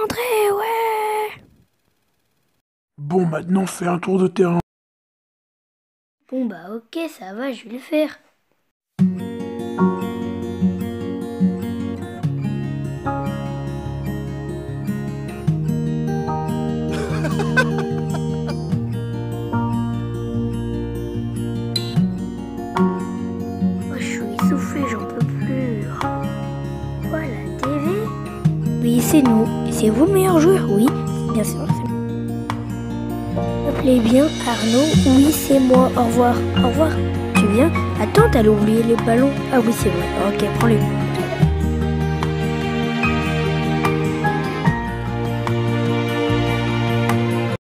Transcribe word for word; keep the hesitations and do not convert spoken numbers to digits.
rentrer, ouais. Bon, maintenant fais un tour de terrain. Bon bah ok, ça va, je vais le faire. Oh, je suis essoufflée, j'en peux plus. Quoi, la T V? Oui, c'est nous. Et c'est vous le meilleur joueur? Oui, bien sûr, c'est moi. Appelez bien Arnaud. Oui, c'est moi. Au revoir. Au revoir. Tu viens? Attends, t'allais oublier les ballons. Ah oui, c'est vrai. Ok, prends-les.